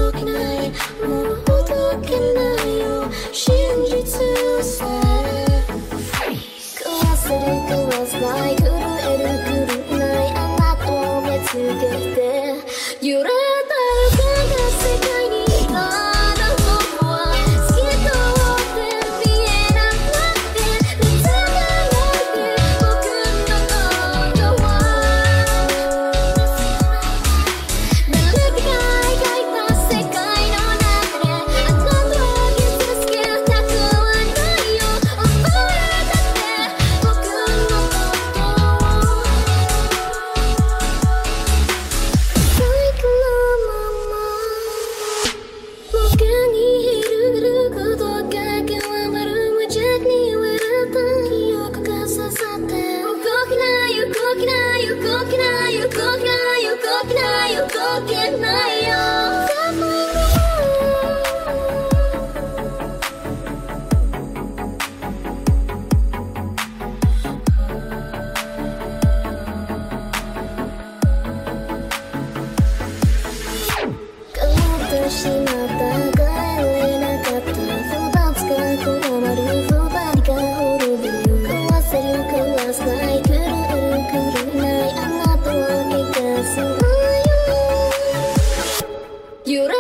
動けない、もうほどけないよ真実さ。壊せる壊せない、震える震えない、あなたを見つけて揺れた予感が世界にいたら僕は透き通って見えなくなって見つめないで僕のことは誰かが描いた世界の中であなたを傷つけたくはないよ。覚えたって僕のことをサイクのまま僕に広がることが変わる無邪気に割れた記憶が刺さって動けない動けない動けない動けない動けない動けないよ。変わってしまった帰れなかった二つがこまる二人が滅びる壊せる壊せない狂える狂えないあなたは気がするよ揺れ